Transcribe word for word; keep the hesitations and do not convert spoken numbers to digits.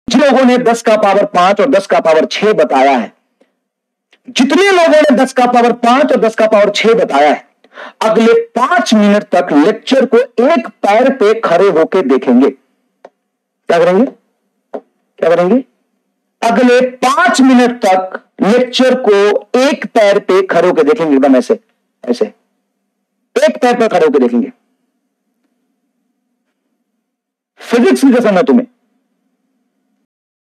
जिन लोगों ने दस का पावर पांच और दस का पावर छह बताया है, जितने लोगों ने दस का पावर पांच और दस का पावर छह बताया है, अगले पांच मिनट तक लेक्चर को एक पैर पे खड़े होकर देखेंगे। क्या करेंगे? क्या करेंगे? अगले पांच मिनट तक लेक्चर को एक पैर पे खड़े होकर देखेंगे, एकदम ऐसे ऐसे एक पैर पर खड़े होकर देखेंगे। फिजिक्स की कसम है तुम्हें,